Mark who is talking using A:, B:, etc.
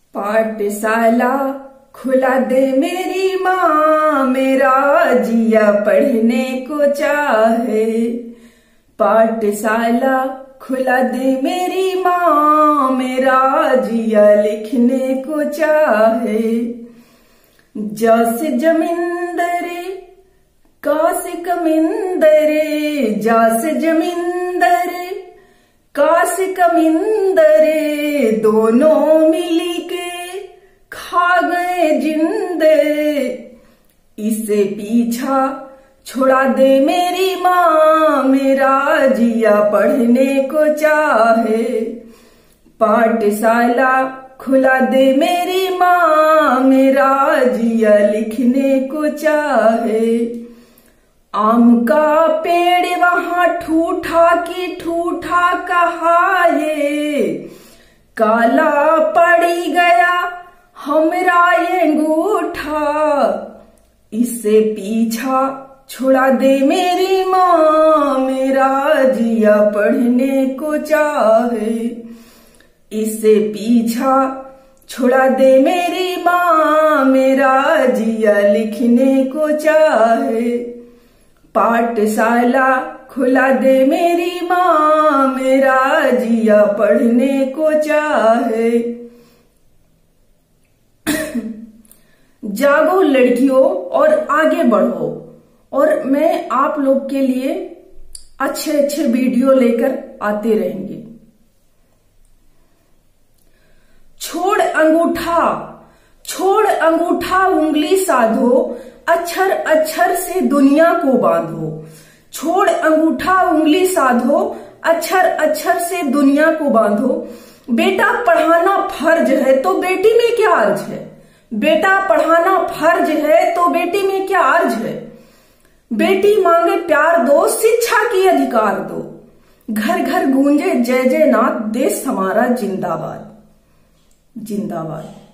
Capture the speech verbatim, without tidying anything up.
A: पाठशाला खुला दे मेरी माँ, मेरा जिया पढ़ने को चाहे। पाठशाला खुला दे मेरी माँ, मेरा जिया लिखने को चाहे। जस जमींदरे कास कमिंदरे, जस जमींदरे कास कमिंदरे, दोनों मिली के खा गए जिंदे। इसे पीछा छोड़ा दे मेरी माँ, मेरा जिया पढ़ने को चाहे। पाठशाला खुला दे मेरी माँ, मेरा जिया लिखने को चाहे। आम का पेड़ वहां ठूठा की ठूठा कहाये, काला पड़ी गया हमरा ये अंगूठा। इससे पीछा छुड़ा दे मेरी माँ, मेरा जिया पढ़ने को चाहे। इससे पीछा छुड़ा दे मेरी माँ, मेरा जिया लिखने को चाहे। पाठशाला खुला दे मेरी माँ, मेरा जिया पढ़ने को चाहे। जागो लड़कियों और आगे बढ़ो, और मैं आप लोग के लिए अच्छे अच्छे वीडियो लेकर आते रहेंगे। छोड़ अंगूठा छोड़ अंगूठा उंगली साधो, अक्षर अक्षर से दुनिया को बांधो। छोड़ अंगूठा उंगली साधो, अक्षर अक्षर से दुनिया को बांधो। बेटा पढ़ाना फर्ज है तो बेटी में क्या अर्ज है। बेटा पढ़ाना फर्ज है तो बेटी में क्या अर्ज है। बेटी मांगे प्यार दो, शिक्षा की अधिकार दो। घर घर गूंजे जय जय नाथ, देश हमारा जिंदाबाद जिंदाबाद।